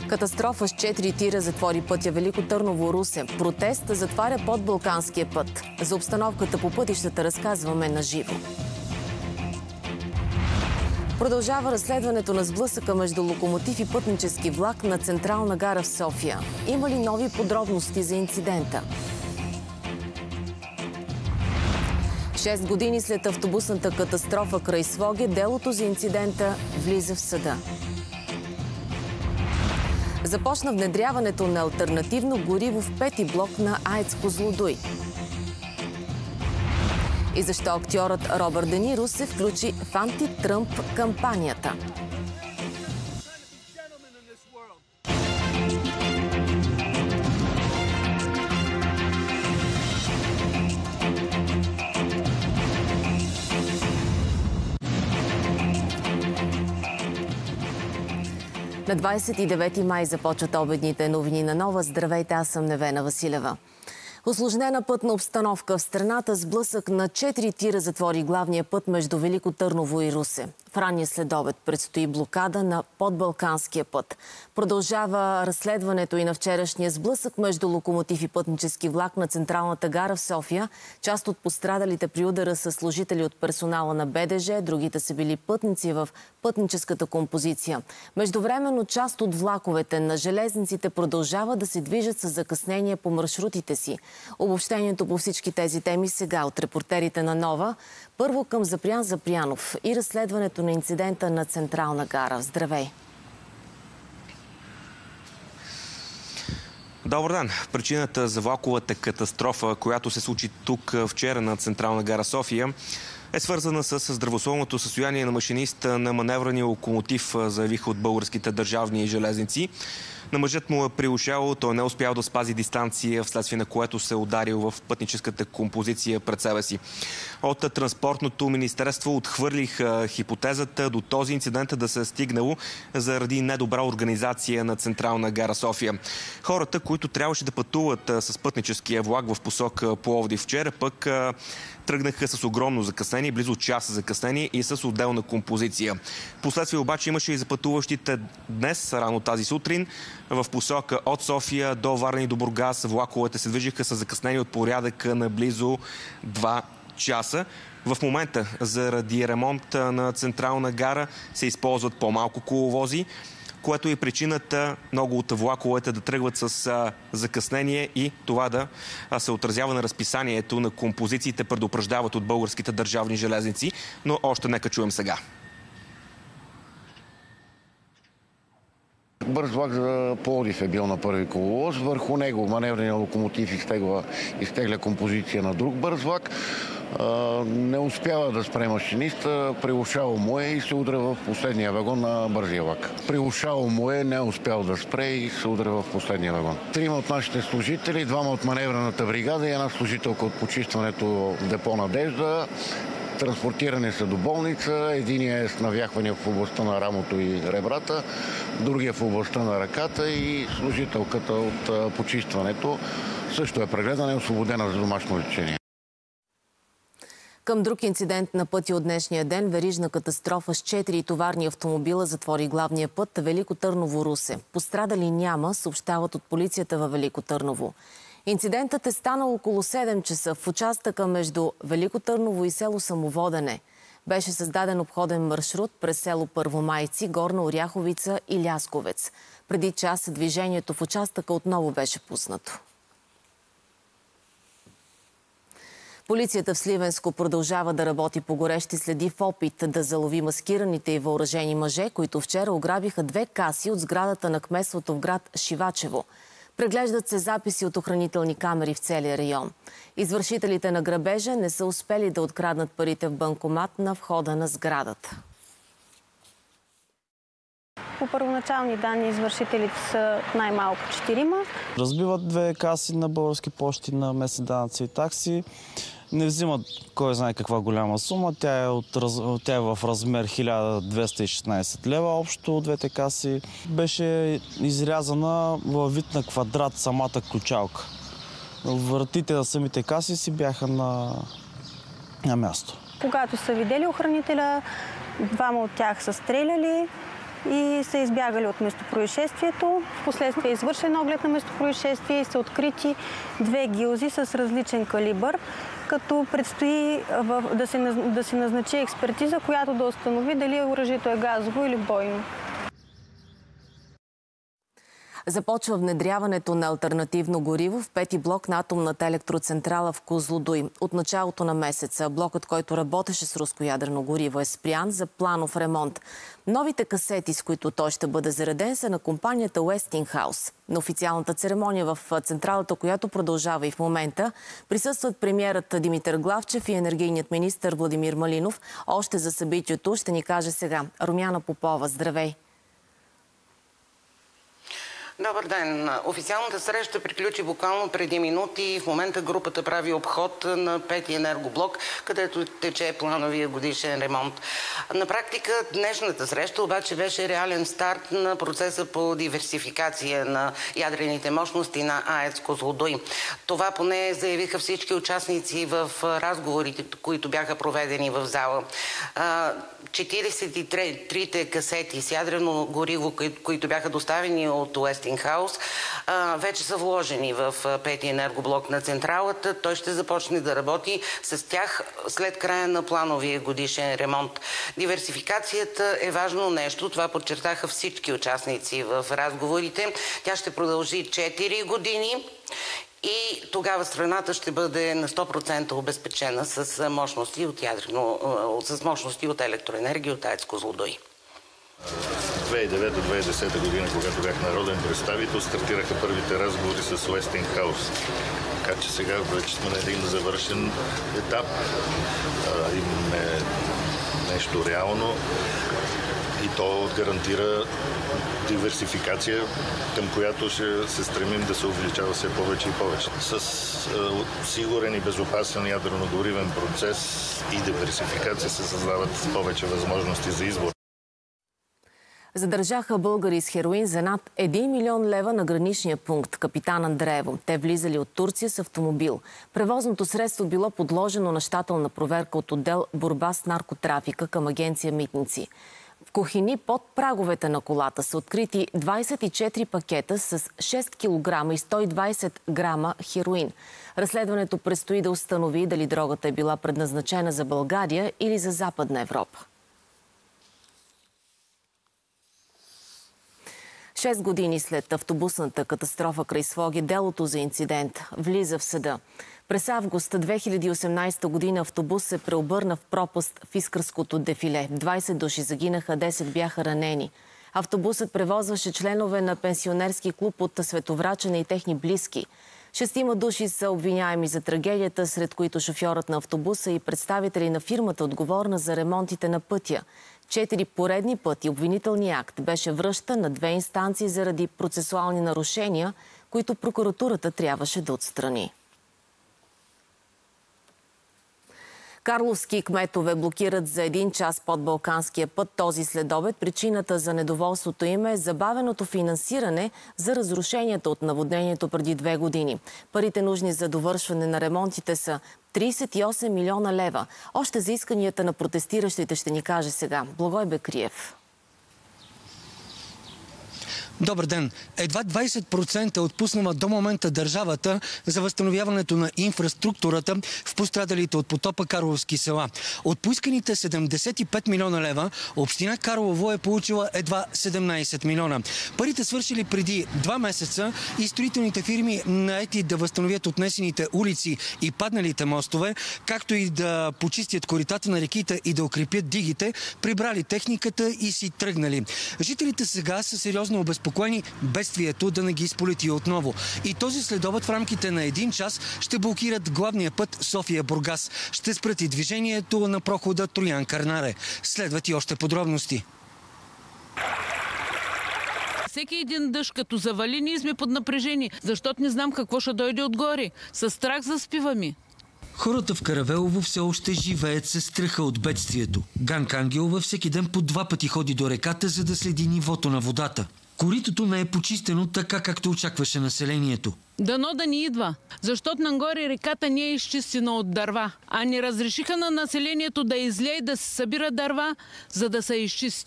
Катастрофа с 4 тира затвори пътя Велико Търново-Русе. Протест затваря подбалканския път. За обстановката по пътищата разказваме на живо. Продължава разследването на сблъсъка между локомотив и пътнически влак на Централна гара в София. Има ли нови подробности за инцидента? 6 години след автобусната катастрофа край Своге, делото за инцидента влиза в съда. Започна внедряването на алтернативно гориво в 5-ти блок на АЕЦ Козлодуй. И защо актьорът Робърт Де Ниро се включи в анти-Тръмп кампанията. На 29 май започват обедните новини на Нова. Здравейте, аз съм Невена Василева. Усложнена пътна обстановка в страната, сблъсък на 4 тира затвори главния път между Велико Търново и Русе. В ранния следобед предстои блокада на подбалканския път. Продължава разследването и на вчерашния сблъсък между локомотив и пътнически влак на Централната гара в София. Част от пострадалите при удара са служители от персонала на БДЖ, другите са били пътници в пътническата композиция. Междувременно част от влаковете на железниците продължава да се движат с закъснение по маршрутите си. Обобщението по всички тези теми сега от репортерите на Нова. Първо към Запрян Запрянов и разследването на инцидента на Централна гара. Здравей! Добър ден! Причината за влаковата катастрофа, която се случи тук вчера на Централна гара София, е свързана с здравословното състояние на машиниста на маневрения локомотив, заявиха от българските държавни железници. На мъжът му е прилушало, той не успял да спази дистанция, вследствие на което се е ударил в пътническата композиция пред себе си. От Транспортното министерство отхвърлиха хипотезата до този инцидент да се е стигнало заради недобра организация на Централна гара София. Хората, които трябваше да пътуват с пътническия влак в посока Пловдив вчера, пък тръгнаха с огромно закъснение, близо час закъснение и с отделна композиция. Последствие обаче имаше и за пътуващите днес, рано тази сутрин, в посока от София до Варна и до Бургас. Влаковете се движиха с закъснение от порядъка на близо 2 часа. В момента, заради ремонт на Централна гара, се използват по-малко коловози, което е причината много от влаковете да тръгват с закъснение и това да се отразява на разписанието на композициите, предупреждават от българските държавни железници, но още нека чуем сега. Бърз влак за Пловдив е бил на първи коловоз. Върху него маневрения локомотив изтегля композиция на друг бърз влак. Не успява да спре машиниста, прилушало му е и се удря в последния вагон на бързия влак. Прилушало му е, не успял да спре и се удря в последния вагон. 3 от нашите служители, 2 от маневрената бригада и една служителка от почистването депо Надежда. Транспортирани са до болница. Единият е с навяхвания в областта на рамото и ребрата, другия в областта на ръката и служителката от почистването също е прегледана и освободена за домашно лечение. Към друг инцидент на пътя от днешния ден, верижна катастрофа с 4 товарни автомобила затвори главния път Велико Търново-Русе. Пострадали няма, съобщават от полицията във Велико Търново. Инцидентът е станал около 7 часа в участъка между Велико Търново и село Самоводене. Беше създаден обходен маршрут през село Първомайци, Горна Оряховица и Лясковец. Преди час движението в участъка отново беше пуснато. Полицията в Сливенско продължава да работи по горещи следи в опит да залови маскираните и въоръжени мъже, които вчера ограбиха 2 каси от сградата на кметството в град Шивачево. Преглеждат се записи от охранителни камери в целия район. Извършителите на грабежа не са успели да откраднат парите в банкомат на входа на сградата. По първоначални данни извършителите са най-малко 4. Разбиват 2 каси на Български пощи на местни данъци и такси. Не взимат кой знае каква голяма сума. Тя е в размер 1216 лева. Общо 2 каси беше изрязана във вид на квадрат самата ключалка. Вратите на самите каси си бяха на място. Когато са видели охранителя, 2 от тях са стреляли, и са избягали от местопроизшествието. Впоследствие е извършен оглед на местопроизшествие и са открити 2 гилзи с различен калибър, като предстои да се назначи експертиза, която да установи дали оръжието е газово или бойно. Започва внедряването на алтернативно гориво в 5-ти блок на атомната електроцентрала в Козлодуй. От началото на месеца блокът, който работеше с руско ядрено гориво, е спрян за планов ремонт. Новите касети, с които той ще бъде зареден, са на компанията Westinghouse. На официалната церемония в централата, която продължава и в момента, присъстват премиерът Димитър Главчев и енергийният министър Владимир Малинов. Още за събитието ще ни каже сега Румяна Попова. Здравей! Добър ден! Официалната среща приключи буквално преди минути. В момента групата прави обход на 5-ти енергоблок, където тече плановия годишен ремонт. На практика днешната среща обаче беше реален старт на процеса по диверсификация на ядрените мощности на АЕЦ Козлодуй. Това поне заявиха всички участници в разговорите, които бяха проведени в зала. 43-те касети с ядрено гориво, които бяха доставени от Westinghouse, вече са вложени в 5-ти енергоблок на централата. Той ще започне да работи с тях след края на плановия годишен ремонт. Диверсификацията е важно нещо. Това подчертаха всички участници в разговорите. Тя ще продължи 4 години. И тогава страната ще бъде на 100% обезпечена с мощности от електроенергия от АЕЦ Козлодуй. 2009-2010 година, когато бях народен представител, стартираха първите разговори с Westinghouse. Така че сега вече сме на един завършен етап. Имаме нещо реално и то гарантира диверсификация, към която ще се стремим да се увеличава все повече и повече. С сигурен и безопасен ядрено-горивен процес и диверсификация се създават повече възможности за избор. Задържаха българи с хероин за над 1 милион лева на граничния пункт Капитан Андреево. Те влизали от Турция с автомобил. Превозното средство било подложено на щателна проверка от отдел борба с наркотрафика към агенция Митници. В кухини под праговете на колата са открити 24 пакета с 6 кг и 120 грама хероин. Разследването предстои да установи дали дрогата е била предназначена за България или за Западна Европа. 6 години след автобусната катастрофа край Своге, делото за инцидент влиза в съда. През август 2018 година автобус се преобърна в пропаст в Искърското дефиле. 20 души загинаха, 10 бяха ранени. Автобусът превозваше членове на пенсионерски клуб от Световрачене и техни близки. 6 души са обвиняеми за трагедията, сред които шофьорът на автобуса и представители на фирмата, отговорна за ремонтите на пътя. 4 поредни пъти обвинителният акт беше връщан на 2 инстанции заради процесуални нарушения, които прокуратурата трябваше да отстрани. Карловски кметове блокират за 1 час под Балканския път този следобед. Причината за недоволството им е забавеното финансиране за разрушенията от наводнението преди 2 години. Парите нужни за довършване на ремонтите са 38 милиона лева. Още за исканията на протестиращите ще ни каже сега Благой Бекриев. Добър ден! Едва 20% е отпуснала до момента държавата за възстановяването на инфраструктурата в пострадалите от потопа карловски села. От поисканите 75 милиона лева, община Карлово е получила едва 17 милиона. Парите свършили преди 2 месеца и строителните фирми, наети да възстановят отнесените улици и падналите мостове, както и да почистят коритата на реките и да укрепят дигите, прибрали техниката и си тръгнали. Жителите сега са сериозно обезпокоени бедствието да не ги сполети отново. И този следобед в рамките на 1 час ще блокират главния път София-Бургас. Ще спрати движението на прохода Троян-Кърнаре. Следват и още подробности. Всеки един дъжд, като завали, ние сме под напрежение, защото не знам какво ще дойде отгоре. Със страх заспиваме. Хората в Каравелово все още живеят със страха от бедствието. Ганка Ангелова всеки ден по 2 пъти ходи до реката, за да следи нивото на водата. Коритото не е почистено така, както очакваше населението. Дано да ни идва, защото нагоре реката не е изчистена от дърва, а не разрешиха на населението да излее и да се събира дърва, за да се изчисти.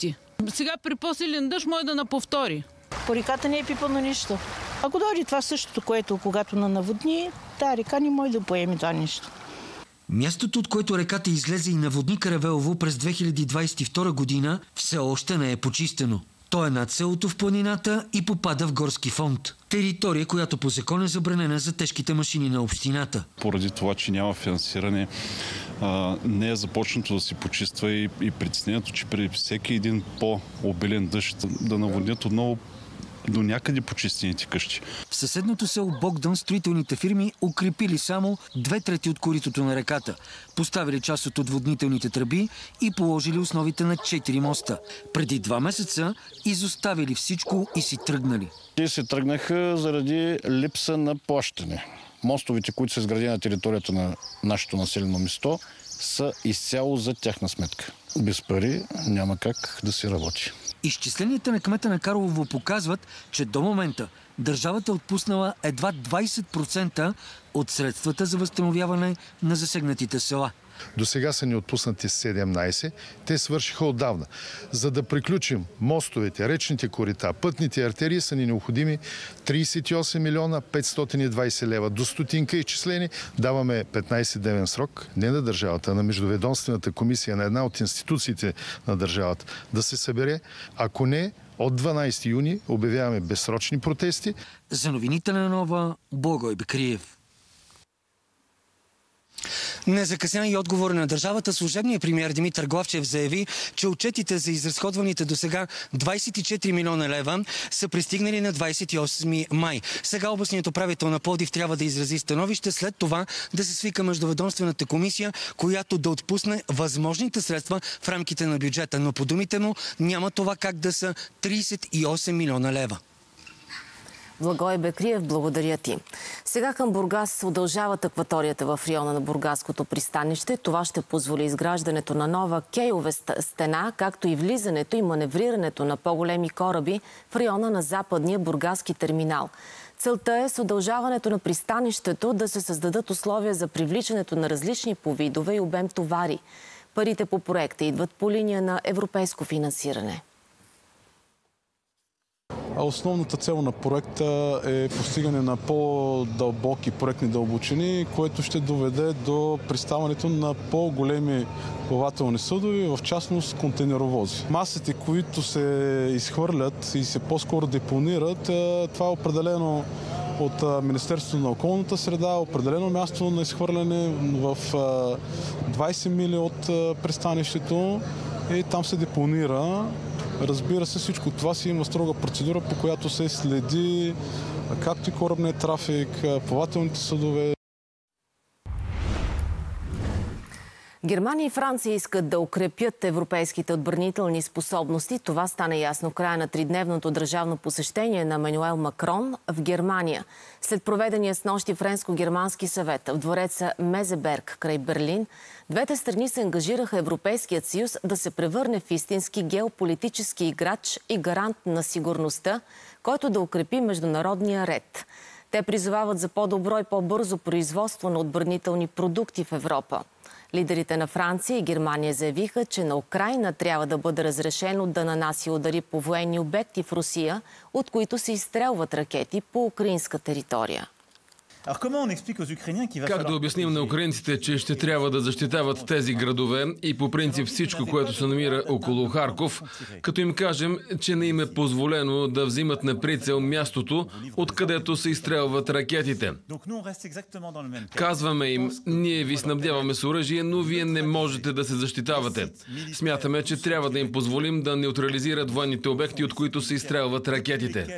Сега при по-силен дъжд може да наповтори. По реката не е пипано нищо. Ако дойде това същото, което когато наводни, тази река не може да поеме това нещо. Мястото, от което реката излезе и наводни Каравелово през 2022 година, все още не е почистено. То е над селото в планината и попада в горски фонд. Територия, която по закон е забранена за тежките машини на общината. Поради това, че няма финансиране, не е започнато да се почиства и притеснението, че при всеки един по-обилен дъжд да наводнят отново до някъде почистените къщи. В съседното село Богдан строителните фирми укрепили само 2/3 от коритото на реката, поставили част от отводнителните тръби и положили основите на 4 моста. Преди 2 месеца изоставили всичко и си тръгнали. Те се тръгнаха заради липса на плащане. Мостовете, които са изградени на територията на нашето населено място, са изцяло за тяхна сметка. Без пари няма как да се работи. Изчисленията на кмета на Карлово показват, че до момента държавата е отпуснала едва 20% от средствата за възстановяване на засегнатите села. До сега са ни отпуснати 17. Те свършиха отдавна. За да приключим мостовете, речните корита, пътните артерии са ни необходими 38 милиона 520 лева. До стотинка изчислени даваме 15-дневен срок не на държавата, а на Междуведомствената комисия на една от институциите на държавата да се събере. Ако не, от 12 юни обявяваме безсрочни протести. За новините на Нова, Благой Бекриев. Незакъснян и отговор на държавата, служебният премиер Димитър Главчев заяви, че отчетите за изразходваните до сега 24 милиона лева са пристигнали на 28 май. Сега областният управител на Пловдив трябва да изрази становище, след това да се свика междуведомствената комисия, която да отпусне възможните средства в рамките на бюджета. Но по думите му няма това как да са 38 милиона лева. Благой Бекриев, благодаря ти. Сега към Бургас удължават акваторията в района на Бургаското пристанище. Това ще позволи изграждането на нова кейова стена, както и влизането и маневрирането на по-големи кораби в района на западния бургаски терминал. Целта е с удължаването на пристанището да се създадат условия за привличането на различни по видове и обем товари. Парите по проекта идват по линия на европейско финансиране. Основната цел на проекта е постигане на по-дълбоки проектни дълбочини, което ще доведе до приставането на по-големи плавателни съдове, в частност контейнеровози. Масите, които се изхвърлят и се по-скоро депонират, това е определено от Министерството на околната среда, определено място на изхвърляне в 20 мили от пристанището и там се депонира. Разбира се, всичко това си има строга процедура, по която се следи както и корабния трафик, плавателните съдове. Германия и Франция искат да укрепят европейските отбранителни способности. Това стана ясно в края на тридневното държавно посещение на Емануел Макрон в Германия. След проведения снощи френско-германски съвет в двореца Мезеберг край Берлин, двете страни се ангажираха Европейският съюз да се превърне в истински геополитически играч и гарант на сигурността, който да укрепи международния ред. Те призовават за по-добро и по-бързо производство на отбранителни продукти в Европа. Лидерите на Франция и Германия заявиха, че на Украйна трябва да бъде разрешено да нанася удари по военни обекти в Русия, от които се изстрелват ракети по украинска територия. Как да обясним на украинците, че ще трябва да защитават тези градове и по принцип всичко, което се намира около Харков, като им кажем, че не им е позволено да взимат на прицел мястото, откъдето се изстрелват ракетите. Казваме им, ние ви снабдяваме с оръжие, но вие не можете да се защитавате. Смятаме, че трябва да им позволим да неутрализират военните обекти, от които се изстрелват ракетите.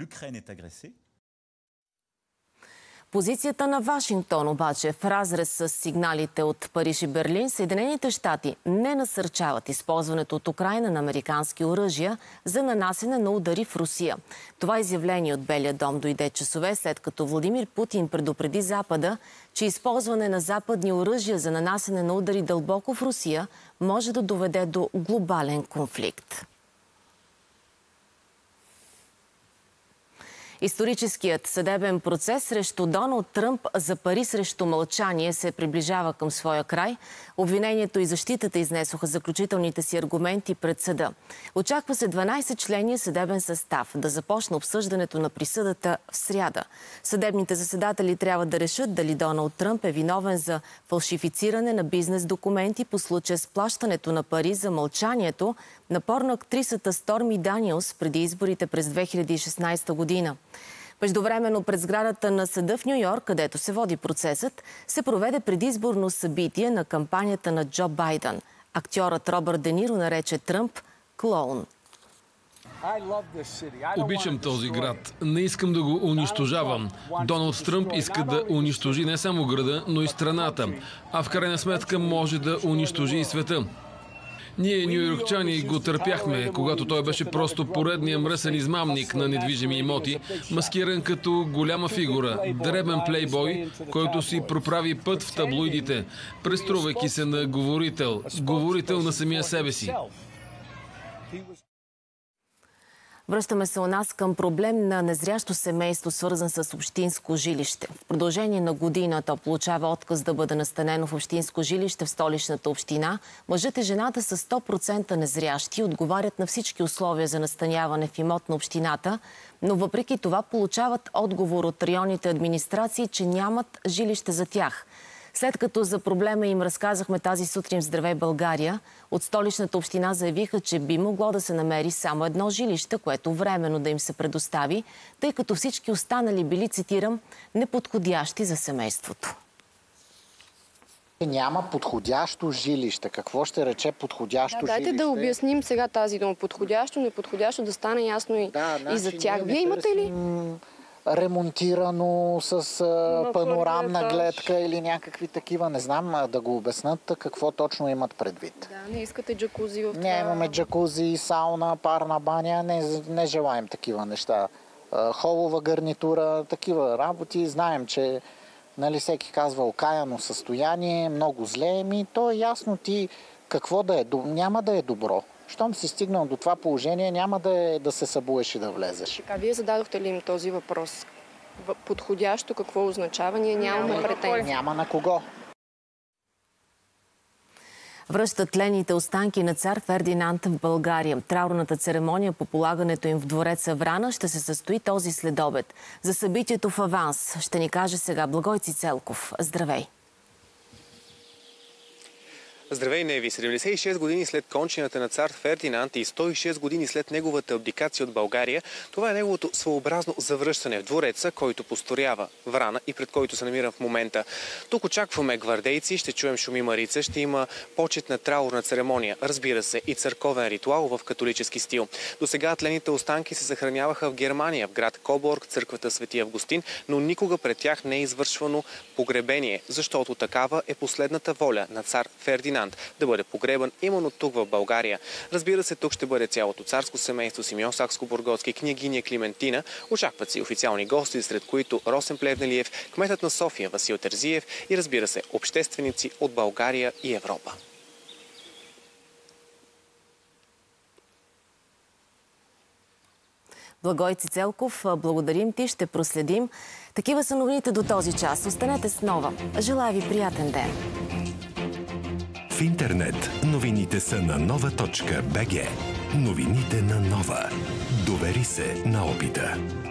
Позицията на Вашингтон обаче в разрез с сигналите от Париж и Берлин, Съединените щати не насърчават използването от Украйна на американски оръжия за нанасене на удари в Русия. Това изявление от Белия дом дойде часове след като Владимир Путин предупреди Запада, че използване на западни оръжия за нанасене на удари дълбоко в Русия може да доведе до глобален конфликт. Историческият съдебен процес срещу Доналд Тръмп за пари срещу мълчание се приближава към своя край. Обвинението и защитата изнесоха заключителните си аргументи пред съда. Очаква се 12-членния съдебен състав да започне обсъждането на присъдата в сряда. Съдебните заседатели трябва да решат дали Доналд Тръмп е виновен за фалшифициране на бизнес документи по случая с плащането на пари за мълчанието на порноактрисата Сторми Даниелс преди изборите през 2016 година. Междувременно пред сградата на съда в Ню Йорк, където се води процесът, се проведе предизборно събитие на кампанията на Джо Байден. Актьорът Робърт Де Ниро нарече Тръмп клоун. Обичам този град. Не искам да го унищожавам. Доналд Тръмп иска да унищожи не само града, но и страната. А в крайна сметка може да унищожи и света. Ние, нюйоркчани, го търпяхме, когато той беше просто поредния мръсен измамник на недвижими имоти, маскиран като голяма фигура, дребен плейбой, който си проправи път в таблоидите, преструвайки се на говорител на самия себе си. Връщаме се у нас към проблем на незрящо семейство, свързан с общинско жилище. В продължение на година то получава отказ да бъде настанено в общинско жилище в столичната община. Мъжът и жената са 100% незрящи, отговарят на всички условия за настаняване в имот на общината, но въпреки това получават отговор от районните администрации, че нямат жилище за тях. След като за проблема им разказахме тази сутрин в Здравей България, от столичната община заявиха, че би могло да се намери само едно жилище, което временно да им се предостави, тъй като всички останали били, цитирам, неподходящи за семейството. Няма подходящо жилище. Какво ще рече подходящо жилище? Дайте да обясним сега тази дума. Подходящо, неподходящо, да стане ясно и за тях. Вие имате ли ремонтирано с панорамна гледка или някакви такива? Не знам да го обяснат какво точно имат предвид. Да, не искате джакузи в това. Не, имаме джакузи, сауна, парна баня. Не желаем такива неща. Холова гарнитура, такива работи. Знаем, че всеки казва окаяно състояние, много зле. То е ясно ти какво да е. Няма да е добро. Щом си стигнал до това положение, няма да се събуеш и да влезеш. Вие зададохте ли им този въпрос? Подходящо какво означава? Ние нямаме претенции. Няма на кого. Връщат тлените останки на цар Фердинанд в България. Траурната церемония по полагането им в двореца Врана ще се състои този следобед. За събитието в аванс ще ни каже сега Благой Цицелков. Здравей! Здравей, Неви! 76 години след кончината на цар Фердинанд и 106 години след неговата абдикация от България, това е неговото своеобразно завръщане в двореца, който построява Врана и пред който се намира в момента. Тук очакваме гвардейци, ще чуем шуми Марица, ще има почетна траурна церемония, разбира се, и църковен ритуал в католически стил. До сега тлените останки се съхраняваха в Германия, в град Коборг, църквата Свети Августин, но никога пред тях не е извършвано погребение, защото такава е последната воля на цар Фердинанд да бъде погребан именно тук в България. Разбира се, тук ще бъде цялото царско семейство, Симеон Сакскобургготски, княгиня Климентина. Очакват се официални гости, сред които Росен Плевнелиев, кметът на София Васил Терзиев и, разбира се, общественици от България и Европа. Благой Цицелков, благодарим ти, ще проследим. Такива са новините до този час. Останете с Нова. Желая ви приятен ден. В интернет новините са на nova.bg. Новините на Нова. Довери се на опита.